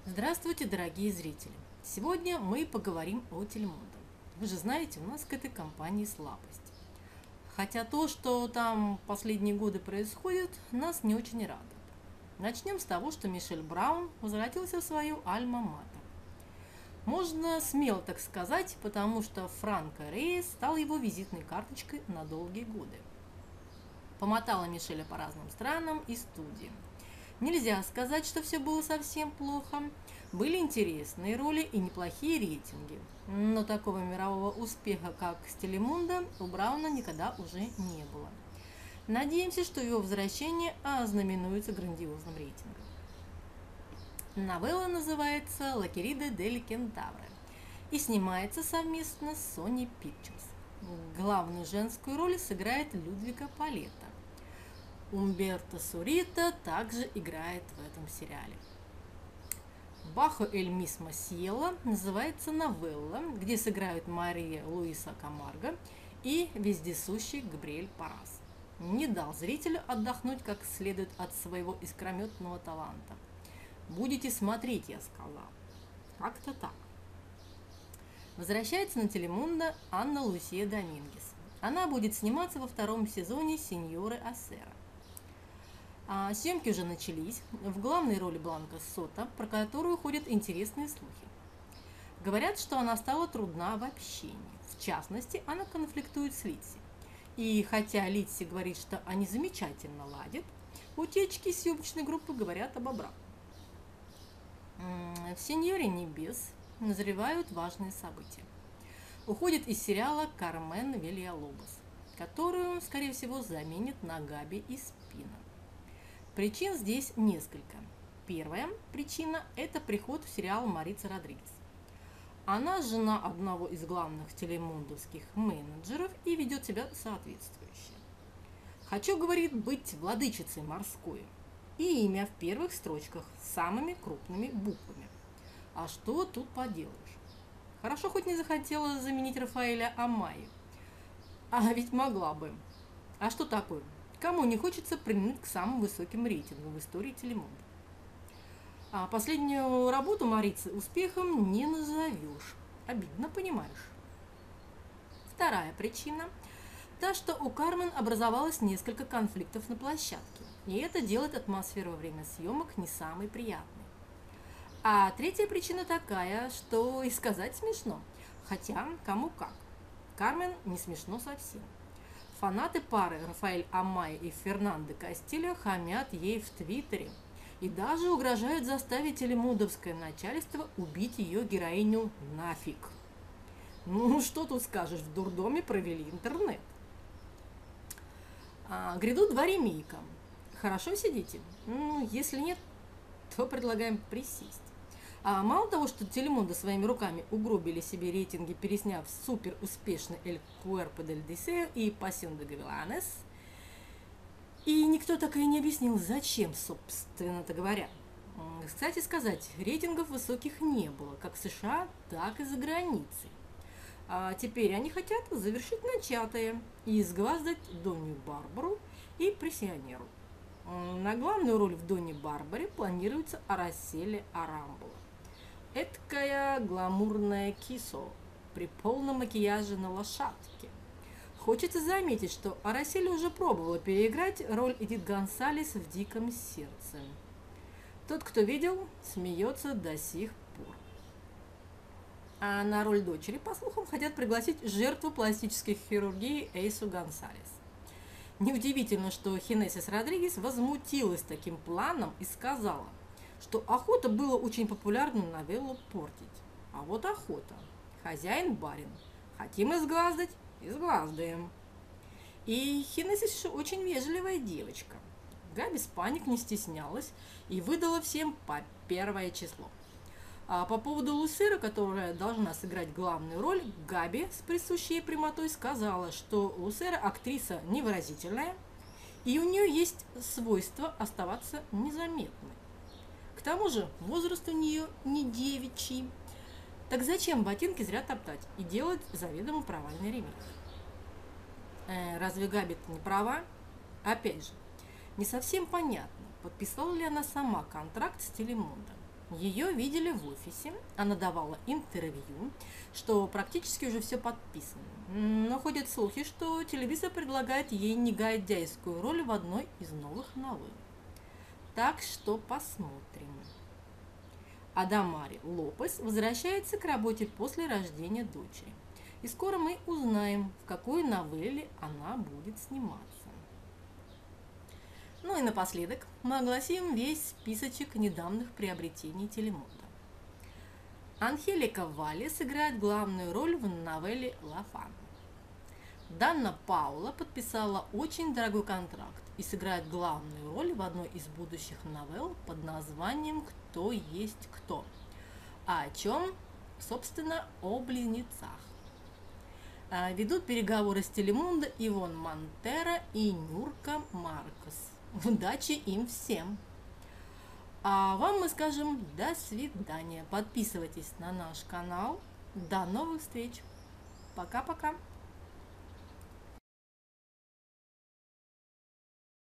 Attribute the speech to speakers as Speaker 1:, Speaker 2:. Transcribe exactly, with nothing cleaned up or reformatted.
Speaker 1: Здравствуйте, дорогие зрители! Сегодня мы поговорим о Телемундо. Вы же знаете, у нас к этой компании слабость. Хотя то, что там последние годы происходит, нас не очень радует. Начнем с того, что Мишель Браун возвратился в свою альма-матер. Можно смело так сказать, потому что Франко Рейс стал его визитной карточкой на долгие годы. Помотала Мишеля по разным странам и студиям. Нельзя сказать, что все было совсем плохо. Были интересные роли и неплохие рейтинги. Но такого мирового успеха, как с Телемундо, у Брауна никогда уже не было. Надеемся, что его возвращение ознаменуется грандиозным рейтингом. Новелла называется «Ла Querida del Centauro» и снимается совместно с Sony Pictures. Главную женскую роль сыграет Людвига Палетта. Умберто Сурита также играет в этом сериале. «Бахо эль мисмо Сьелла» называется новелла, где сыграют Мария Луиса Камарго и вездесущий Габриэль Парас. Не дал зрителю отдохнуть как следует от своего искрометного таланта. Будете смотреть, я сказал. Как-то так. Возвращается на Телемундо Анна Лусия Домингес. Она будет сниматься во втором сезоне «Синьоры Ассера». А съемки уже начались. В главной роли Бланка Сота, про которую ходят интересные слухи. Говорят, что она стала трудна в общении. В частности, она конфликтует с Литси. И хотя Литси говорит, что они замечательно ладят, утечки съемочной группы говорят об обратном. В «Синьоре Небес» назревают важные события. Уходит из сериала Кармен Вильялобос, которую, скорее всего, заменит на Габи Испино. Причин здесь несколько. Первая причина – это приход в сериал Марицы Родригес. Она жена одного из главных телемундовских менеджеров и ведет себя соответствующе. «Хочу, — говорит, — быть владычицей морской». И имя в первых строчках с самыми крупными буквами. А что тут поделаешь? Хорошо, хоть не захотела заменить Рафаэля Амайи. А ведь могла бы. А что такое? Кому не хочется примкнуть к самым высоким рейтингам в истории Телемундо? А последнюю работу Марицы успехом не назовешь. Обидно, понимаешь? Вторая причина – та, что у Кармен образовалось несколько конфликтов на площадке. И это делает атмосферу во время съемок не самой приятной. А третья причина такая, что и сказать смешно. Хотя, кому как. Кармен не смешно совсем. Фанаты пары Рафаэль Амайи и Фернандо Кастильо хамят ей в Твиттере и даже угрожают заставить телемундовское начальство убить ее героиню нафиг. Ну, что тут скажешь, в дурдоме провели интернет. А, грядут два ремейка. Хорошо сидите? Ну, если нет, то предлагаем присесть. А мало того, что Телемундо своими руками угробили себе рейтинги, пересняв супер успешный «El Cuerpo del Deseo» и «Pasión de Gavilanes», и никто так и не объяснил, зачем, собственно-то говоря. Кстати сказать, рейтингов высоких не было, как в США, так и за границей. А теперь они хотят завершить начатое и изгваздать Донью Барбару и Прессионеру. На главную роль в Донне Барбаре планируется Араселе Арамбула. Эдкая гламурная кисо при полном макияже на лошадке. Хочется заметить, что Арасель уже пробовала переиграть роль Эдит Гонсалес в «Диком сердце». Тот, кто видел, смеется до сих пор. А на роль дочери, по слухам, хотят пригласить жертву пластической хирургии Эйсу Гонсалес. Неудивительно, что Хинесис Родригес возмутилась таким планом и сказала, что охота было очень популярную новеллу портить. А вот охота. Хозяин-барин. Хотим изгваздать? Изгваздаем. И Хинесис очень вежливая девочка. Габи Спаник не стеснялась и выдала всем по первое число. А по поводу Лусеры, которая должна сыграть главную роль, Габи с присущей ей прямотой сказала, что Лусера актриса невыразительная, и у нее есть свойство оставаться незаметной. К тому же возраст у нее не девичий. Так зачем ботинки зря топтать и делать заведомо провальный ремейк? Э, разве Габи-то не права? Опять же, не совсем понятно, подписала ли она сама контракт с Телемундо. Ее видели в офисе, она давала интервью, что практически уже все подписано. Но ходят слухи, что телевизор предлагает ей негодяйскую роль в одной из новых новелл. Так что посмотрим. Адамари Лопес возвращается к работе после рождения дочери. И скоро мы узнаем, в какой новелле она будет сниматься. Ну и напоследок мы огласим весь списочек недавних приобретений Телемунда. Анхелика Валли сыграет главную роль в новелле «Ла Фан». Данна Паула подписала очень дорогой контракт и сыграет главную роль в одной из будущих новелл под названием «Кто есть кто». А о чем? Собственно, о близнецах. Ведут переговоры с Телемундо Ивон Монтера и Нюрка Маркос. Удачи им всем! А вам мы скажем до свидания. Подписывайтесь на наш канал. До новых встреч. Пока-пока.